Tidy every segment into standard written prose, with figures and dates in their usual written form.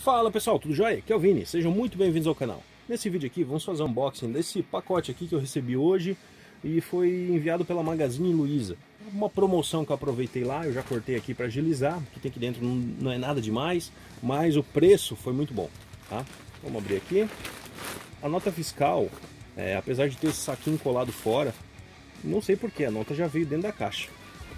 Fala pessoal, tudo jóia? Aqui é o Vini, sejam muito bem-vindos ao canal. Nesse vídeo aqui vamos fazer um unboxing desse pacote aqui que eu recebi hoje e foi enviado pela Magazine Luiza. Uma promoção que eu aproveitei lá, eu já cortei aqui para agilizar, o que tem aqui dentro não é nada demais, mas o preço foi muito bom, tá? Vamos abrir aqui. A nota fiscal, apesar de ter esse saquinho colado fora, não sei porquê, a nota já veio dentro da caixa.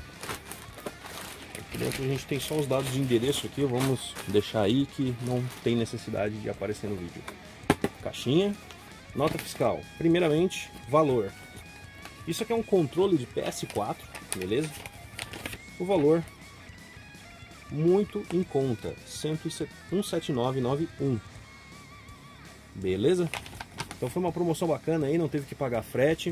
Aqui dentro a gente tem só os dados de endereço aqui, vamos deixar aí que não tem necessidade de aparecer no vídeo. Caixinha, nota fiscal. Primeiramente, valor. Isso aqui é um controle de PS4, beleza? O valor muito em conta, 179,91. Beleza? Então foi uma promoção bacana aí, não teve que pagar frete.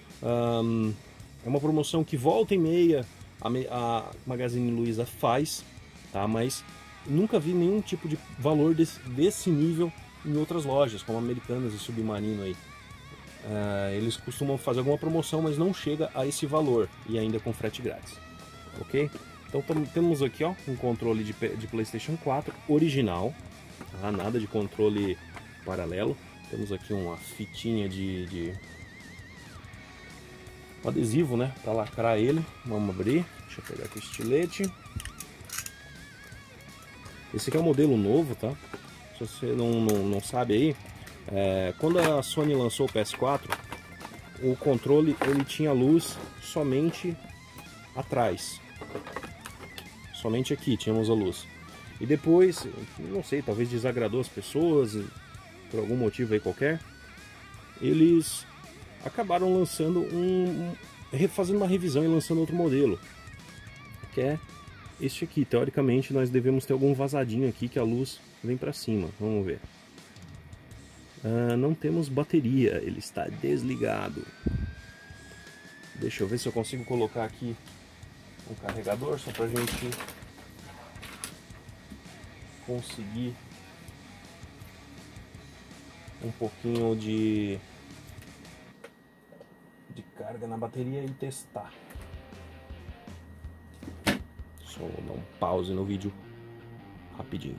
É uma promoção que volta e meia a Magazine Luiza faz, tá? Mas nunca vi nenhum tipo de valor desse nível em outras lojas, como Americanas e Submarino aí. Eles costumam fazer alguma promoção, mas não chega a esse valor e ainda com frete grátis, ok? Então temos aqui ó, um controle de PlayStation 4 original, tá? Nada de controle paralelo. Temos aqui uma fitinha de adesivo, né, para lacrar ele. Vamos abrir, deixa eu pegar aqui o estilete. Esse aqui é o modelo novo, tá? Se você não sabe aí, quando a Sony lançou o PS4, o controle ele tinha luz somente atrás, somente aqui tínhamos a luz. E depois, não sei, talvez desagradou as pessoas por algum motivo aí qualquer, eles acabaram lançando fazendo uma revisão e lançando outro modelo, que é este aqui. Teoricamente nós devemos ter algum vazadinho aqui que a luz vem para cima. Vamos ver. Não temos bateria, ele está desligado. Deixa eu ver se eu consigo colocar aqui um carregador só para a gente conseguir um pouquinho de carga na bateria e testar. Só vou dar um pause no vídeo rapidinho.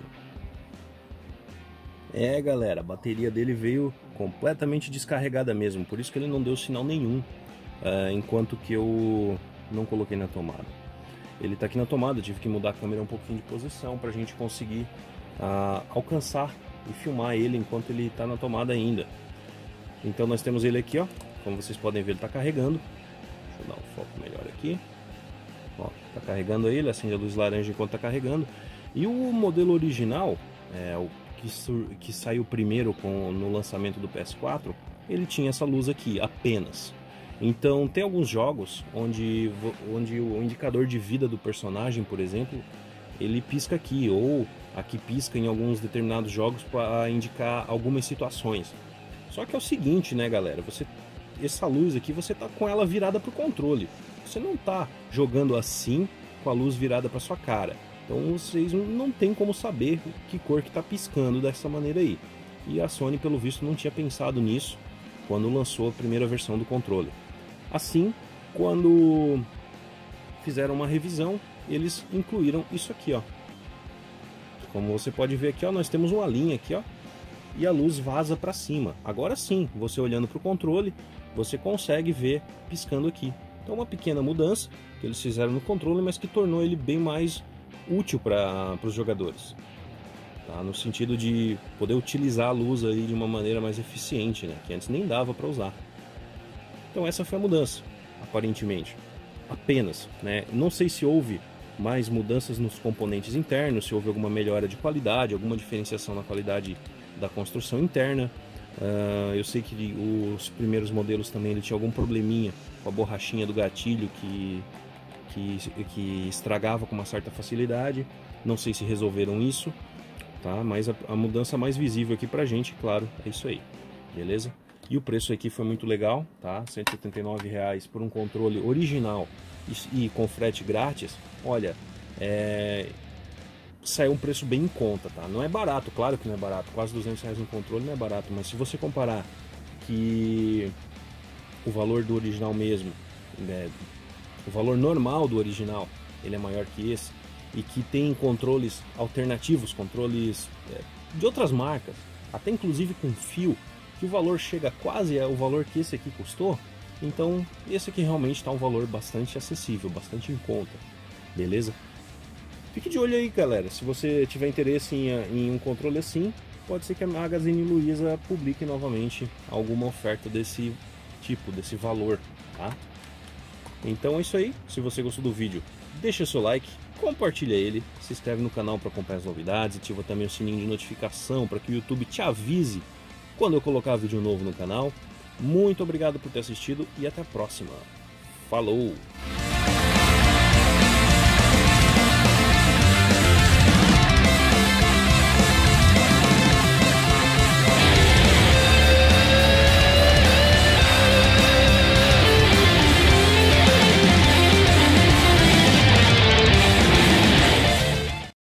Galera, a bateria dele veio completamente descarregada mesmo, por isso que ele não deu sinal nenhum enquanto que eu não coloquei na tomada. Ele tá aqui na tomada, eu tive que mudar a câmera um pouquinho de posição pra gente conseguir alcançar e filmar ele enquanto ele tá na tomada ainda. Então nós temos ele aqui, ó. Como vocês podem ver, ele está carregando. Deixa eu dar um foco melhor aqui. Ó, tá carregando ele, acende a luz laranja enquanto está carregando. E o modelo original, o que saiu primeiro no lançamento do PS4, ele tinha essa luz aqui apenas. Então tem alguns jogos onde o indicador de vida do personagem, por exemplo, ele pisca aqui, ou aqui pisca em alguns determinados jogos para indicar algumas situações. Só que é o seguinte, né, galera? Essa luz aqui, você tá com ela virada para o controle. Você não tá jogando assim com a luz virada para sua cara. Então vocês não tem como saber que cor que tá piscando dessa maneira aí. E a Sony, pelo visto, não tinha pensado nisso quando lançou a primeira versão do controle. Assim, quando fizeram uma revisão, eles incluíram isso aqui, ó. Como você pode ver aqui, ó, nós temos uma linha aqui, ó, e a luz vaza para cima. Agora sim, você olhando para o controle, você consegue ver piscando aqui. Então uma pequena mudança que eles fizeram no controle, mas que tornou ele bem mais útil para os jogadores, tá? No sentido de poder utilizar a luz aí de uma maneira mais eficiente, né? Que antes nem dava para usar. Então essa foi a mudança, aparentemente. Apenas, né? Não sei se houve mais mudanças nos componentes internos, se houve alguma melhora de qualidade, alguma diferenciação na qualidade da construção interna. Eu sei que os primeiros modelos também ele tinha algum probleminha com a borrachinha do gatilho que estragava com uma certa facilidade. Não sei se resolveram isso, tá? Mas a mudança mais visível aqui pra gente, claro, é isso aí, beleza? E o preço aqui foi muito legal, tá? R$ 179 por um controle original e com frete grátis. Olha, saiu um preço bem em conta, tá? Não é barato, claro que não é barato, quase R$200 um controle não é barato, mas se você comparar que o valor do original mesmo, o valor normal do original, ele é maior que esse, e que tem controles alternativos, controles de outras marcas, até inclusive com fio, que o valor chega quase ao valor que esse aqui custou. Então esse aqui realmente está um valor bastante acessível, bastante em conta, beleza? Fique de olho aí, galera, se você tiver interesse em um controle assim, pode ser que a Magazine Luiza publique novamente alguma oferta desse tipo, desse valor, tá? Então é isso aí, se você gostou do vídeo, deixa seu like, compartilha ele, se inscreve no canal para acompanhar as novidades, ativa também o sininho de notificação para que o YouTube te avise quando eu colocar vídeo novo no canal. Muito obrigado por ter assistido e até a próxima. Falou!